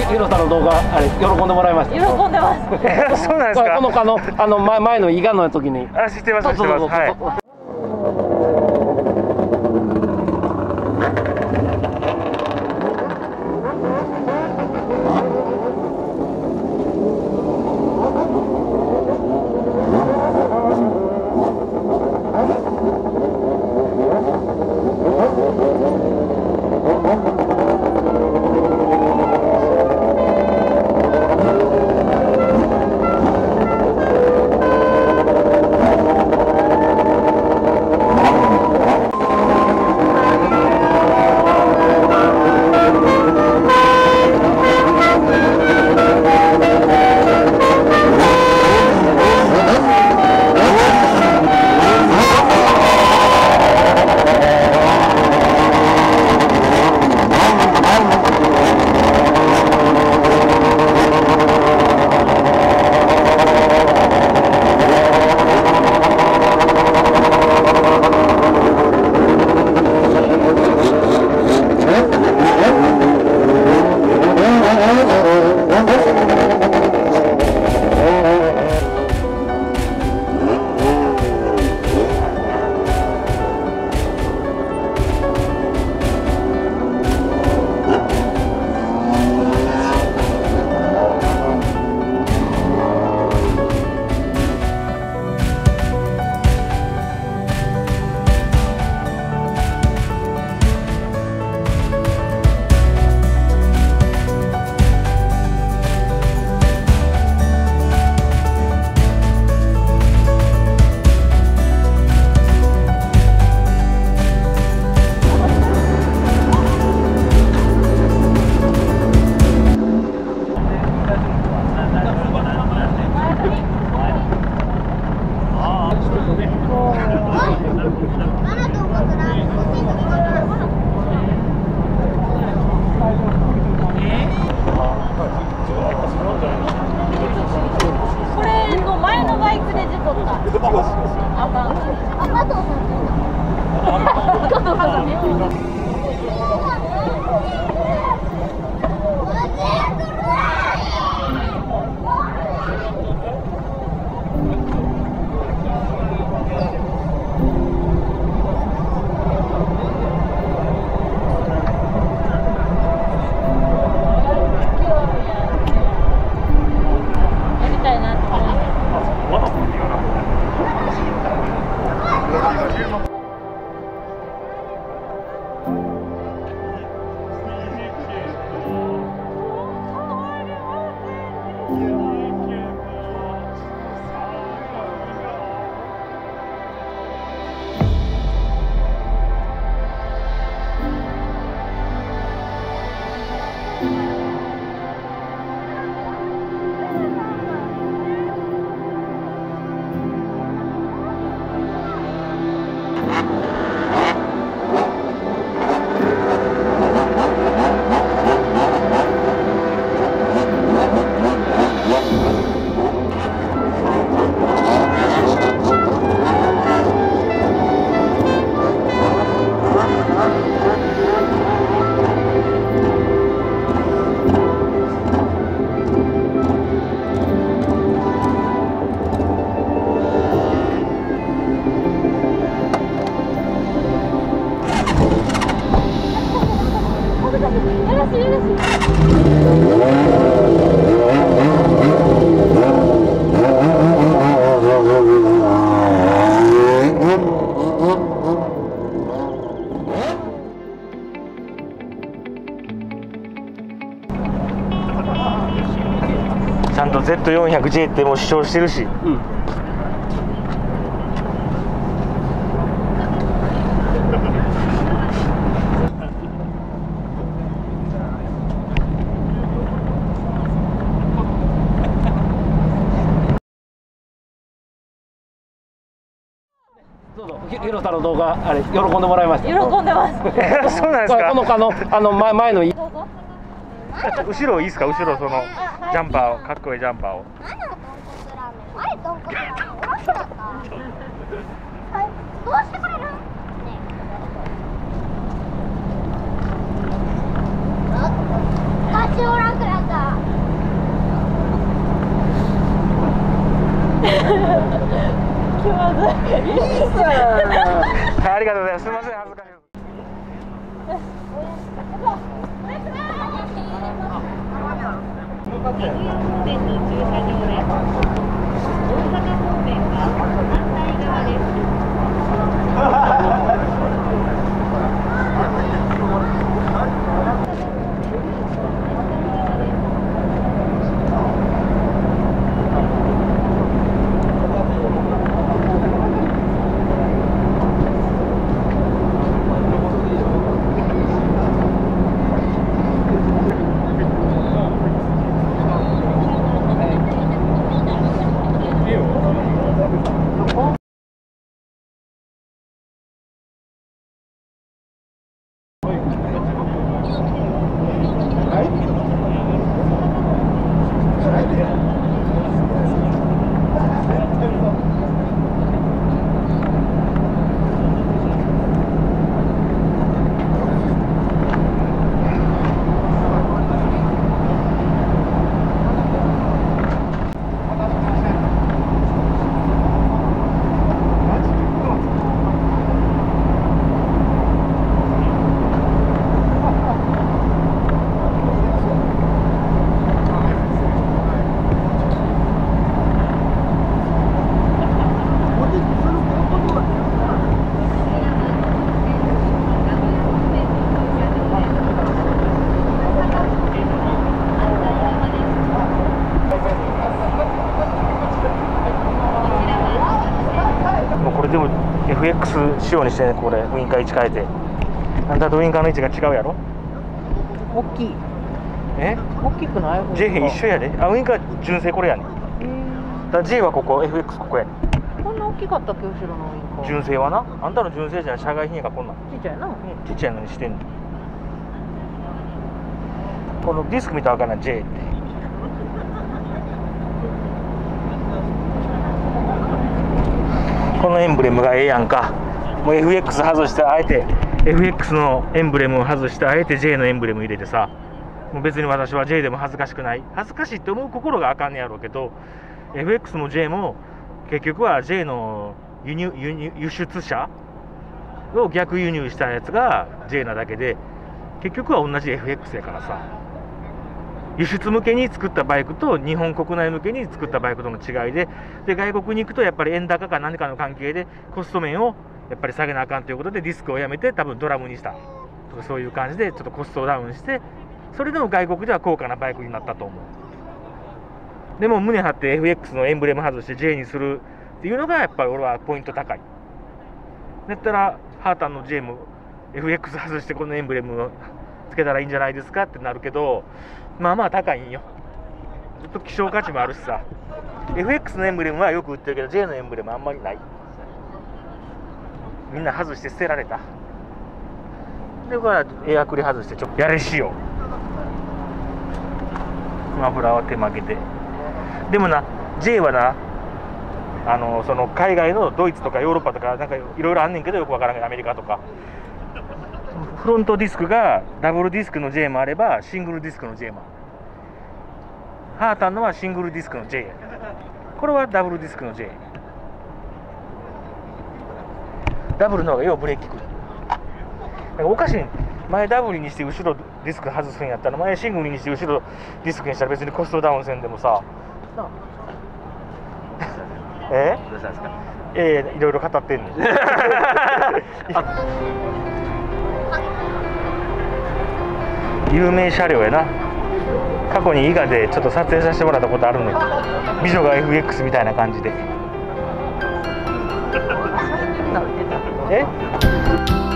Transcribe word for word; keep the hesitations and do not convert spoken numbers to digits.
ヒロさんの動画あれ喜んでもらいました。 喜んでます。 そうなんですか。 このあのあの前前の伊賀の時に。 あ、知ってます知ってます。はい。 これの前のバイクで事故った。赤赤藤さん。赤藤さんね。 ちゃんと ゼットよんひゃくジェー ってもう主張してるし、うん、 ヒロさんの動画あれ喜んでもらいました。 喜んでます。 そうなんですか。 このあのあの前前の後ろいいですか。後ろそのジャンパーを、かっこいいジャンパーを。 あれどうしてくれる？ねえ。ガチおらんくなった。 気まずい。 ありがとうございます。すみません、恥ずかしい。でも エフエックス 仕様にしてね、これウインカー位置変えて。あんたとウインカーの位置が違うやろ。 大きい。 え大きくない？ J 一緒やで。あ、ウインカー純正これやねん。だ J はここ、 エフエックス ここやねん。 こんな大きかったっけ、後ろのウインカー。 純正はな。あんたの純正じゃ社外品やからこんなん。 ちっちゃいな。うん、 ちっちゃいのにしてんの。このディスク見たらわかんない J って。このエンブレムがええやんか。もう エフエックス 外してあえて エフエックス のエンブレムを外してあえて J のエンブレム入れてさ、もう別に私は J でも恥ずかしくない、恥ずかしいって思う心があかんねやろうけど、 エフエックス も J も結局は J の輸入輸入輸出車を逆輸入したやつが J なだけで、結局は同じ エフエックス やからさ、輸出向けに作ったバイクと日本国内向けに作ったバイクとの違いで、で外国に行くとやっぱり円高か何かの関係でコスト面をやっぱり下げなあかんということでディスクをやめて多分ドラムにしたとか、そういう感じでちょっとコストをダウンして、それでも外国では高価なバイクになったと思う。でも胸張って エフエックス のエンブレム外して J にするっていうのがやっぱり俺はポイント高い。だったらハータンの J も エフエックス 外してこのエンブレムをつけたらいいんじゃないですかってなるけど、まあまあ高いんよ。ちょっと希少価値もあるしさ。 エフエックス のエンブレムはよく売ってるけど J のエンブレムあんまりない。みんな外して捨てられた。でこれはエアクリ外してちょっとやれしよう。マフラーは手負けて。でもな J はな、あのその海外のドイツとかヨーロッパとかなんかいろいろあんねんけど、よくわからんけどアメリカとかフロントディスクがダブルディスクの J もあればシングルディスクの J もある。ハータンのはシングルディスクの J、 これはダブルディスクの J。 ダブルの方がようブレーキくる。なんかおかしい。前ダブルにして後ろディスク外すんやったら、前シングルにして後ろディスクにしたら別にコストダウンせんでもさえどうしたんですか。ええ、いろいろ語ってんねん有名車両やな。過去に伊賀でちょっと撮影させてもらったことあるねん。美女が エフエックス みたいな感じで。え